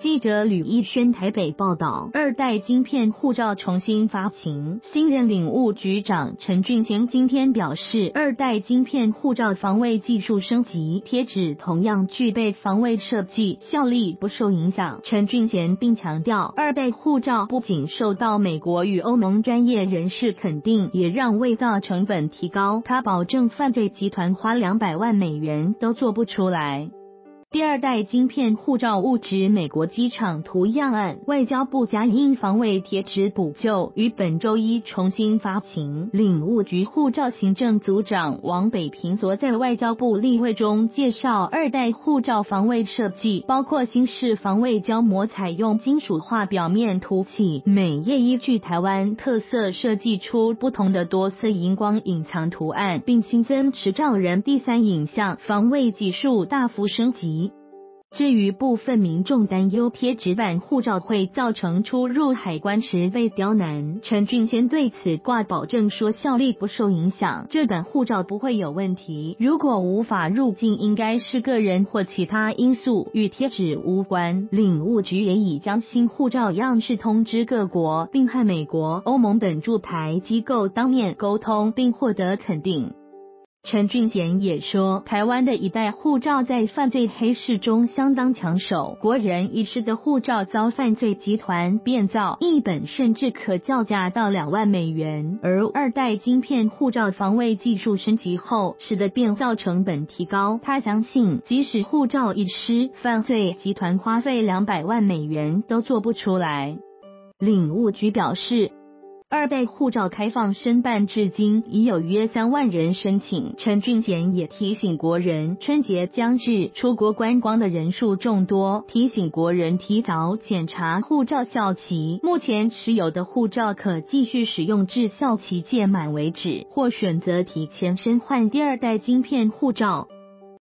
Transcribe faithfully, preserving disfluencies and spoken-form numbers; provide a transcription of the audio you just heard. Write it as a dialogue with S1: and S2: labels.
S1: 记者吕一轩台北报道，二代晶片护照重新发行，新任领务局长陈俊贤今天表示，二代晶片护照防卫技术升级，贴纸同样具备防卫设计，效力不受影响。陈俊贤并强调，二代护照不仅受到美国与欧盟专业人士肯定，也让伪造成本提高。他保证犯罪集团花两百万美元都做不出来。第二代晶片护照误指美国机场图样案，外交部加印防卫贴纸补救，于本周一重新发行。领务局护照行政组长王北平昨在外交部例会中介绍，二代护照防卫设计包括新式防卫胶膜采用金属化表面凸起，每页依据台湾特色设计出不同的多色荧光隐藏图案，并新增持照人第三影像，防卫技术大幅升级。至于部分民众担忧贴纸版护照会造成出入海关时被刁难，陈俊贤对此挂保证说效力不受影响，这版护照不会有问题。如果无法入境，应该是个人或其他因素，与贴纸无关。领务局也已将新护照样式通知各国，并和美国、欧盟等驻台机构当面沟通，并获得肯定。陈俊贤也说，台湾的一代护照在犯罪黑市中相当抢手，国人遗失的护照遭犯罪集团变造，一本甚至可叫价到两万美元。而二代晶片护照防卫技术升级后，使得变造成本提高。他相信，即使护照遗失，犯罪集团花费两百万美元都做不出来。领务局表示，二代护照开放申办至今已有约三万人申请。陈俊贤也提醒国人，春节将至，出国观光的人数众多，提醒国人提早检查护照效期。目前持有的护照可继续使用至效期届满为止，或选择提前申换第二代晶片护照。